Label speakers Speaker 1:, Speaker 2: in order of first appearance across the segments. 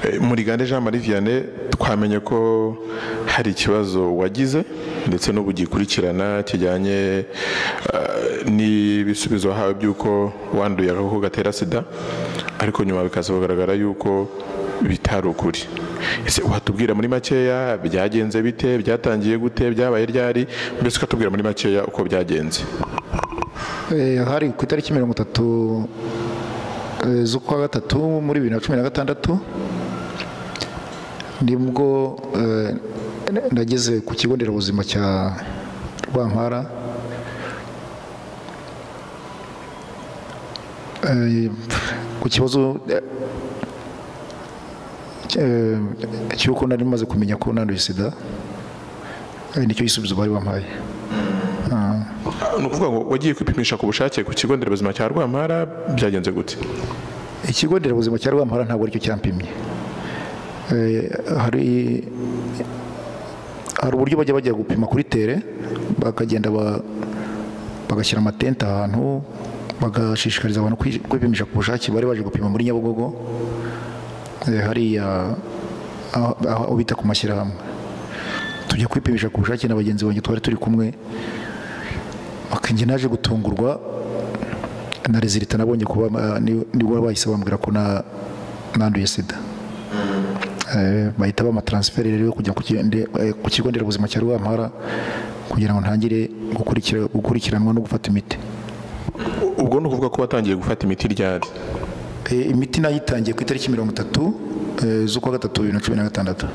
Speaker 1: Murigande Jean Marie Vianney twamenye ko hari ikibazo wagize ndetse n'ubu gikurikirana kijyanye n'ibisubizo wahawe by'uko wanduye agakoko gatera sida, ariko nyuma bikaza kugaragara yuko bitari ukuri. Ese watubwira muri makeya byagenze bite, byatangiye gute, byabaye ryari, mbese ukatubwira muri makeya uko byagenze?
Speaker 2: Hari ku itariki 30 z'ukwa gatatu muri 2016 nibwo nageze ku kigo nderabuzima cya Rwampara ku kibazo cy'uko nari maze kumenya ko nanduye sida, nicyo gisubizo bari bampaye.
Speaker 1: Ni ukuvuga ngo wagiye kwipimisha ku bushake ku kigo nderabuzima cya Rwampara, byagenze gute?
Speaker 2: Ikigo nderabuzima cya Rwampara ntabwo aricyo cyampimye. Hari uburyo bajya gupima kuri tere, bakagenda bagashyira amatente ahantu, bagashishikariza abantu kwipimisha ku bushake. Bari baje gupima muri Nyabugogo, hariya aho bita ku mashyirahamwe. Tujya kwipimisha ku bushake na bagenzi banjye twari turi kumwe, njye naje gutungurwa na resultat nabonye kuba nibwo bahise bambwira ko nanduye sida. Bahita bamatransfert rero kujya ku kigo nderabuzima cya Rwampara kugira ngo ntangire gukurikiranwa no gufata imiti.
Speaker 1: Ubwo ni ukuvuga ko watangiye gufata imiti ryari?
Speaker 2: Imiti nayitangiye ku itariki 30 z'ukwa gatatu 2016.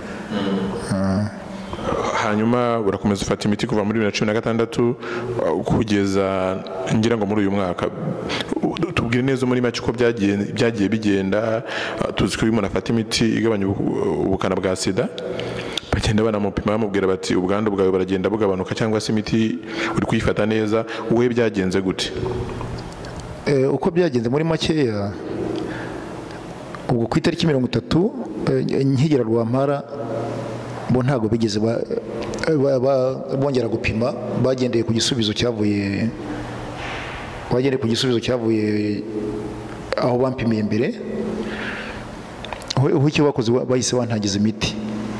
Speaker 1: Hanyuma urakomeza ufata imiti kuva muri 2016 kugeza ngira ngo muri uyu mwaka. Tubwire neza muri make uko byagiye bigenda. Tuzi ko umuntu afata imiti igabanya ubukana bwa sida, bagenda banamupima bamubwira bati ubwandu bwawe baragenda bugabanuka, cyangwa se imiti uri kuyifata neza. Wowe byagenze gute?
Speaker 2: Uko byagenze muri makeya, ubwo ku itariki 30 nkigera Rwampara bo ntago bigeze bongera gupima, bagendeye ku gisubizo cyavuye aho bampimiye mbere. Aho icyo bakoze bahise bantangiza imiti.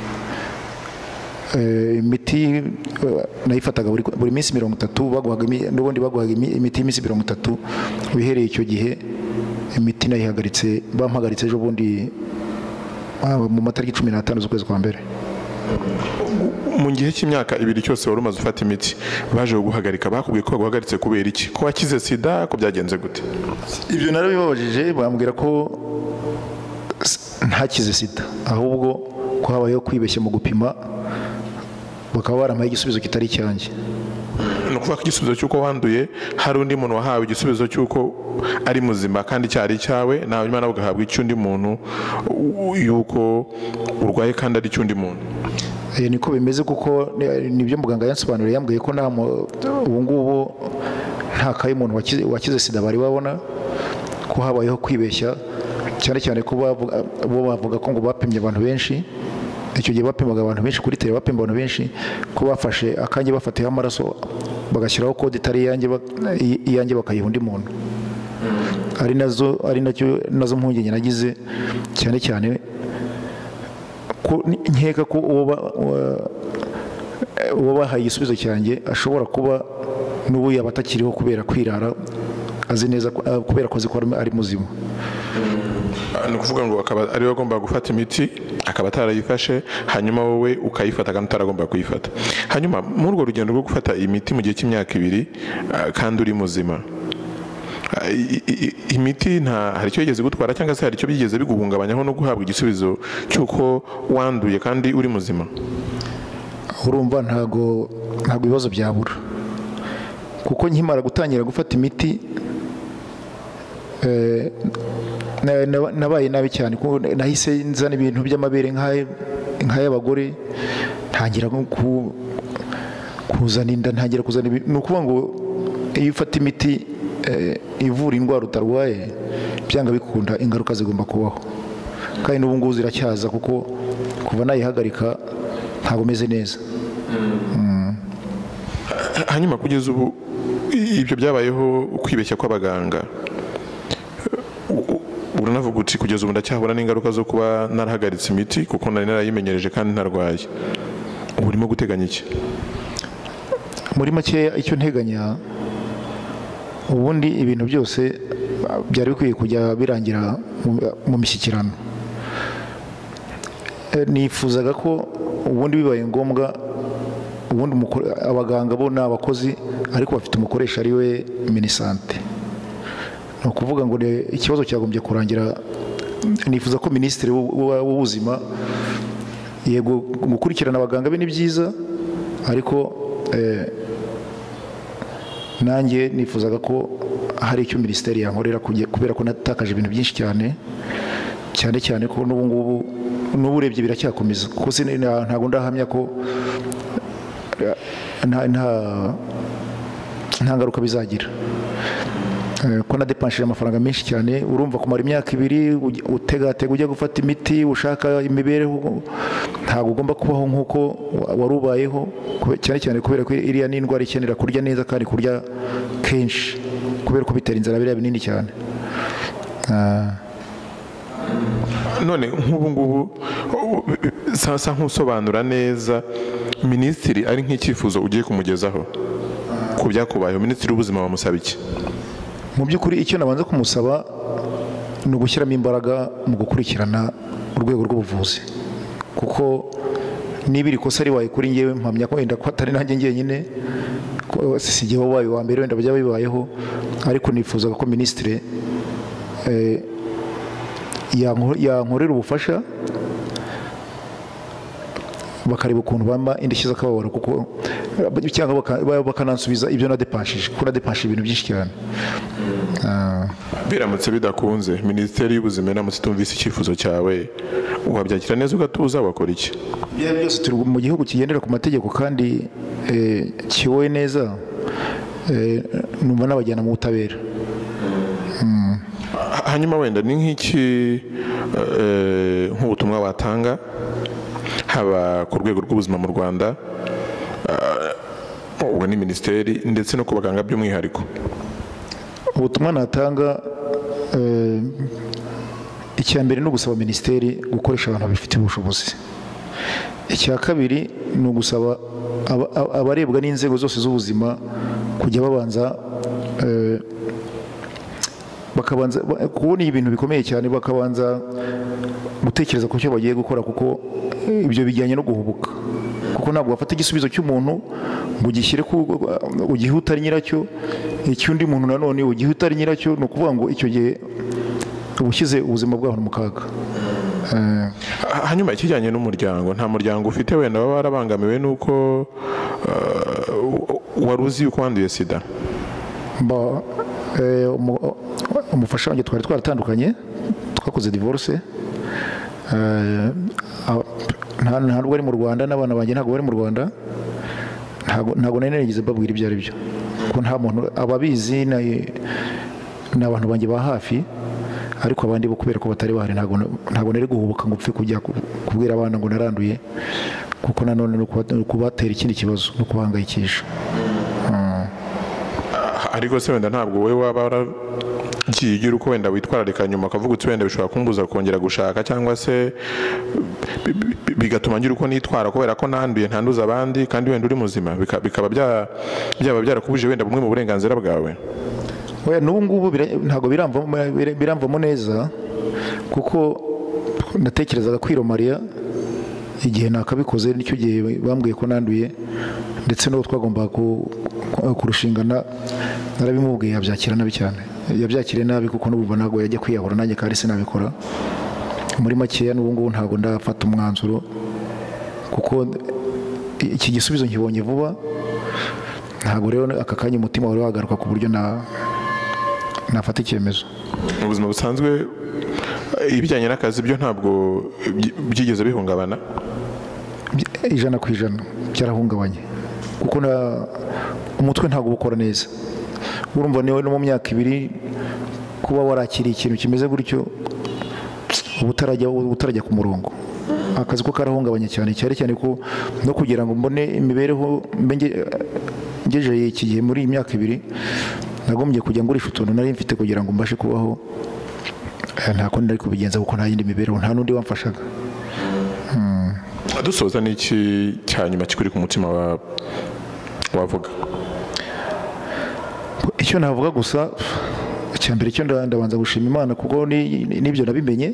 Speaker 2: Imiti nayifataga buri minsi 30, n'ubundi baguhaga imiti y'iminsi 30. Bihereye icyo gihe imiti nayihagaritse, bampagaritse ejo bundi mu matariki 15 z'ukwezi kwa mbere.
Speaker 1: Mu gihe cy'imyaka 2 cyose wari umaze ufata imiti, baje guhagarika, bakubwiye ko baguhagaritse kubera iki? Ko wakize sida? Ko byagenze gute?
Speaker 2: Ibyo narabibabajije, bambwira ko ntakize sida, ahubwo ko habayeho kwibeshya mu gupima, bakaba baramaye igisubizo kitari cyanjye.
Speaker 1: Ni ukuvuga ko igisubizo cy'uko wanduye hari undi muntu wahawe igisubizo cy'uko ari muzima kandi cyari cyawe, nawe nyuma nawe ugahabwa icy'undi muntu yuko urwaye kandi ari icy'undi muntu.
Speaker 2: Niko bimeze, kuko nibyo muganga yansobanuriye. Yambwiye ko ubu ngubu nta kayi umuntu wakize sida bari babona, ko habayeho kwibeshya, cyane cyane ko bo bavuga ko ngo bapimye abantu benshi. Icyo gihe bapimaga abantu benshi kuri tere, bapima abantu benshi, ko bafashe akanjye bafatiyeho amaraso bagashyiraho kode itari iyanjye bakayiha undi muntu. Ari nazo mpungenge nagize, cyane cyane nkeka ko uwo bahaye igisubizo cyanjye ashobora kuba n'ubu yaba atakiriho kubera kwirara, azi neza kubera ko azi ko ari muzima.
Speaker 1: Ni ukuvuga ngo akaba ari we agomba gufata imiti, akaba atarayifashe, hanyuma wowe ukayifata kandi utaragomba kuyifata. Hanyuma muri urwo rugendo rwo gufata imiti mu gihe cy'imyaka 2 kandi uri muzima, imiti hari icyo yigeze gutwara, cyangwa se hari icyo byigeze biguhungabanyaho no guhabwa igisubizo cy'uko wanduye kandi uri muzima?
Speaker 2: Urumva ntago ibibazo byabura, kuko nkimara gutangira gufata imiti nabaye nabi cyane, kuko nahise nzana ibintu by'amabere nk'ay'abagore, ntangira kuzana inda, ntangira kuzana ibintu. Ni ukuvuga ngo iyo ufata imiti ivura indwara utarwaye, byanga bikunda ingaruka zigomba kubaho, kandi n'ubu ngubu ziracyaza, kuko kuva nayihagarika ntabwo meze neza.
Speaker 1: Hanyuma kugeza ubu ibyo byabayeho kwibeshya kw'abaganga, uranavuga uti kugeza ubu ndacyabona n'ingaruka zo kuba narahagaritse imiti kuko nari narayimenyereje kandi ntarwaye. Ubu urimo guteganya iki?
Speaker 2: Muri make icyo nteganya, ubundi ibintu byose byari bikwiye kujya birangira mu mishyikirano. Nifuzaga ko ubundi bibaye ngombwa, ubundi abaganga bo ni abakozi ariko bafite umukoresha ari we Minisante. Ni ukuvuga ngo ikibazo cyagombye kurangira. Nifuza ko Minisitiri w'Ubuzima, yego gukurikirana abaganga be ni byiza, ariko nanjye nifuzaga ko hari icyo Minisiteri yankorera kubera ko natakaje ibintu byinshi cyane ko n'ubu ngubu urebye biracyakomeza, kuko ntabwo ndahamya ko nta ngaruka bizagira, ko nadepanshije amafaranga menshi cyane. Urumva kumara imyaka 2 utegatega ujya gufata imiti, ushaka imibereho, ntabwo ugomba kubaho nk'uko wari ubayeho, cyane kubera ko iriya n'indwara ikenera kurya neza kandi kurya kenshi, kubera ko bitera inzara biriya binini cyane.
Speaker 1: None nk'ubu ngubu sasa nk'usobanura neza, Minisitiri ari nk'icyifuzo ugiye kumugezaho ku byakubayeho, Minisitiri w'Ubuzima bamusaba iki?
Speaker 2: Mu by'ukuri icyo nabanza kumusaba ni ugushyiramo imbaraga mu gukurikirana urwego rw'ubuvuzi, kuko niba iri kosa ribaye kuri ngewe, mpamya ko wenda ko atari nanjye ngenyine, si jyewe wabaye wa mbere, wenda byaba bibayeho, ariko nifuzaga ko Minisitiri yankorera ubufasha, bakareba ukuntu bampa indishyi z'akababaro, kuko cyangwa bakanansubiza ibyo nadepanshije, kuko nadepanshije ibintu byinshi cyane.
Speaker 1: Biramutse bidakunze, Minisiteri y'Ubuzima iramutse itumvise icyifuzo cyawe, wabyakira neza ugatuza, wakora iki?
Speaker 2: Byose turi mu gihugu kigendera ku mategeko kandi kiyobowe neza, numva nabajyana mu butabera.
Speaker 1: Hanyuma wenda ni nk'iki nk'ubutumwa watanga haba ku rwego rw'ubuzima mu Rwanda, ubwo ni Minisiteri, ndetse no ku baganga by'umwihariko?
Speaker 2: Ubutumwa natanga, icya mbere ni ugusaba Minisiteri gukoresha abantu babifitiye ubushobozi. Icya kabiri ni ugusaba abarebwa n'inzego zose z'ubuzima kujya babanza kubona ibintu bikomeye cyane, bakabanza gutekereza ku cyo bagiye gukora, kuko ibyo bijyanye no guhubuka, kuko ntabwo wafata igisubizo cy'umuntu ngo ugishyire ugihe utari nyiracyo, icy'undi muntu nanone ugihe utari nyiracyo. Ni ukuvuga ngo icyo gihe uba ushyize ubuzima bw'abantu mu kaga.
Speaker 1: Hanyuma ikijyanye n'umuryango, nta muryango ufite wenda baba barabangamiwe n'uko wari uzi yuko wanduye sida?
Speaker 2: Umufasha wanjye twari twaratandukanye, twakoze divorce, ntabwo ari mu Rwanda, n'abana banjye ntabwo bari mu Rwanda, ntabwo nari narigeze mbabwira ibyo ari byo, kuko nta muntu ababizi, ni abantu banjye ba hafi, ariko abandi bo kubera ko batari bahari, ntabwo nari guhubuka ngo upfe kujya kubwira abana ngo naranduye, kuko nanone no kubatera ikindi kibazo no kubahangayikisha.
Speaker 1: Ariko se wenda ntabwo wowe waba waragiye ugira uko wenda witwararika nyuma ukavuga uti wenda bishobora kumbuza kongera gushaka, cyangwa se bigatuma ngira uko nitwara kubera ko nanduye ntanduza abandi kandi wenda uri muzima, bikaba byaba byarakubuje wenda bumwe mu burenganzira bwawe?
Speaker 2: N'ubu ngubu ntabwo biramvamo neza, kuko natekerezaga kwiromariya igihe nakabikoze, nicyo gihe bambwiye ko nanduye, ndetse n'uwo twagombaga kurushingana narabimubwiye, yabyakira nabi cyane, yabyakiriye nabi, kuko n'ubu ntabwo yajya kwiyahura, nanjye kandi sinabikora. Muri makeya n'ubu ngubu ntabwo ndafata umwanzuro, kuko iki gisubizo nkibonye vuba, ntabwo rero aka kanya umutima wari wagaruka ku buryo nafata icyemezo.
Speaker 1: Mu buzima busanzwe ibijyanye n'akazi byo ntabwo byigeze bihungabana?
Speaker 2: 100% byarahungabanye, kuko umutwe ntabwo ubukora neza. Urumva niwe no mu myaka 2 kuba warakiriye ikintu kimeze gutyo, ubutarajya ku murongo, akazi ko karahungabanye cyane ko no kugira ngo mbone imibereho ngejeje iki gihe muri iyi myaka 2 nagombye kujya ngurisha utuntu nari mfite kugira ngo mbashe kubaho, nta kundi nari kubigenza kuko nta yindi mibereho, nta n'undi wamfashaga.
Speaker 1: dusoza n'iki cya nyuma kikuri ku mutima wavuga?
Speaker 2: Icyo navuga gusa icya mbere cyo ndabanza gushima Imana kuko n'ibyo nabimenye.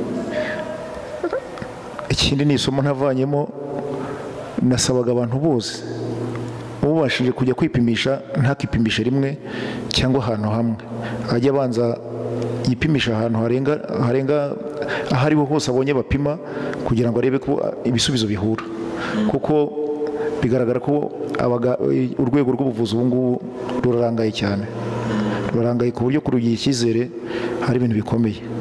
Speaker 2: Ikindi ni isomo ntavanyemo, nasabaga abantu bose ubashije kujya kwipimisha ntakipimishe rimwe cyangwa ahantu hamwe, ajya abanza yipimisha ahantu harenga aho ariho hose abonye bapima kugira ngo arebe ko ibisubizo bihura, kuko bigaragara ko urwego rw'ubuvuzi ubu ngubu rurarangaye cyane, rurarangaye ku buryo kurugira icyizere hari ibintu bikomeye.